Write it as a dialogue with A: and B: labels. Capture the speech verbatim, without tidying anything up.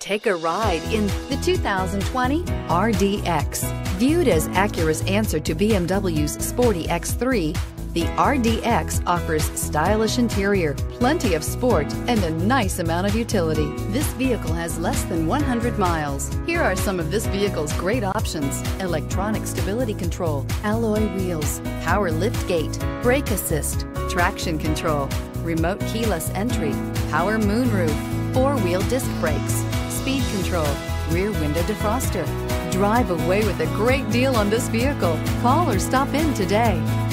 A: Take a ride in the two thousand twenty R D X. Viewed as Acura's answer to B M W's sporty X three, the R D X offers stylish interior, plenty of sport, and a nice amount of utility. This vehicle has less than one hundred miles. Here are some of this vehicle's great options: electronic stability control, alloy wheels, power lift gate, brake assist, traction control, remote keyless entry, power moonroof, four-wheel disc brakes, speed control, rear window defroster. Drive away with a great deal on this vehicle. Call or stop in today.